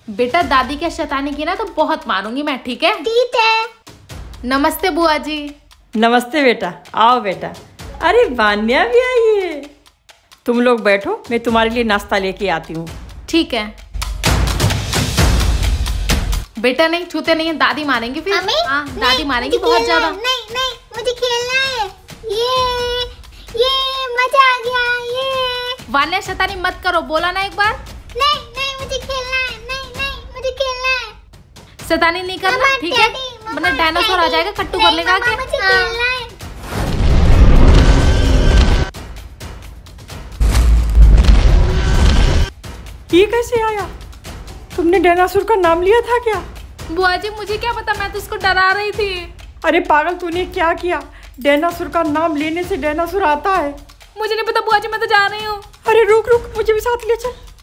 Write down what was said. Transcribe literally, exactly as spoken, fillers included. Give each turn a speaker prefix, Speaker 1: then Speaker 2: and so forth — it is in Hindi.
Speaker 1: बेटा दादी के शैतानी की ना तो बहुत मारूंगी मैं, ठीक है?
Speaker 2: ठीक है।
Speaker 1: नमस्ते बुआ जी।
Speaker 3: नमस्ते बेटा, आओ बेटा। अरे वान्या भी आई है। तुम लोग बैठो, मैं तुम्हारे लिए नाश्ता लेके आती हूँ।
Speaker 1: ठीक है बेटा, नहीं छूते नहीं है, दादी मारेंगी फिर। हाँ दादी मारेंगी बहुत ज्यादा।
Speaker 2: नहीं नहीं मुझे खेलना है। ये ये मजा आ गया। ये
Speaker 1: वान्या शैतानी मत करो, बोला ना एक बार।
Speaker 2: नहीं नहीं मुझे खेलना है। नहीं नहीं मुझे खेलना है।
Speaker 1: शैतानी नहीं करना, ठीक है? वरना डायनासोर आ जाएगा कट्टू कर लेगा आके।
Speaker 2: मुझे खेलना है।
Speaker 3: ये कैसे आया? तुमने डायनासोर का नाम लिया था क्या?
Speaker 1: बुआ जी मुझे क्या पता, मैं तो उसको डरा रही थी।
Speaker 3: अरे पागल, तूने क्या किया? डायनासोर का नाम लेने से डायनासोर आता है।
Speaker 1: मुझे नहीं पता बुआ जी, मैं तो जा रही हूँ।
Speaker 3: अरे रुक रुक, मुझे भी साथ ले चल।